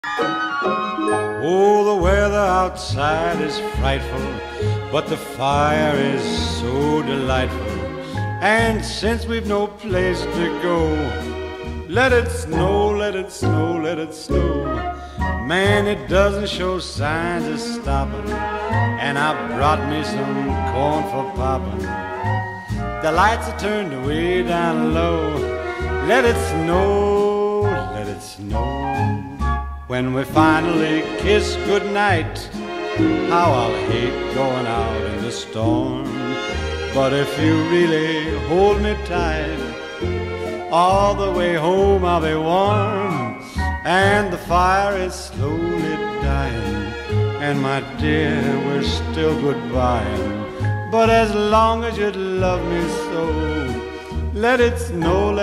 Oh, the weather outside is frightful, but the fire is so delightful. And since we've no place to go, let it snow, let it snow, let it snow. Man, it doesn't show signs of stopping, and I brought me some corn for popping. The lights are turned way down low. Let it snow, let it snow. When we finally kiss goodnight, how I'll hate going out in the storm. But if you really hold me tight, all the way home I'll be warm. And the fire is slowly dying, and my dear, we're still goodbying. But as long as you love me so, let it snow.